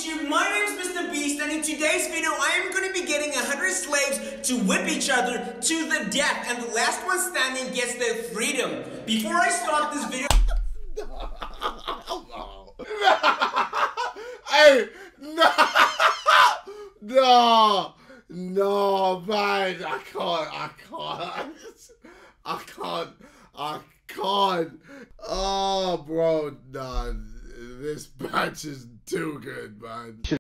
YouTube, my name is MrBeast, and in today's video I am going to be getting 100 slaves to whip each other to the death, and the last one standing gets their freedom. Before I start this video... Hey, no, man, I can't. Oh, bro, nah, this batch is too good, man.